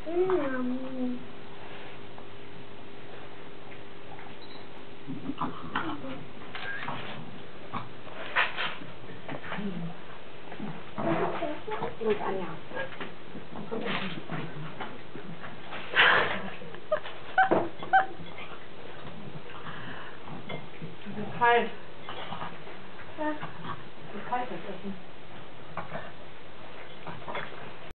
Gut, Anja. Es ist kalt. Es ist kalt, das Essen.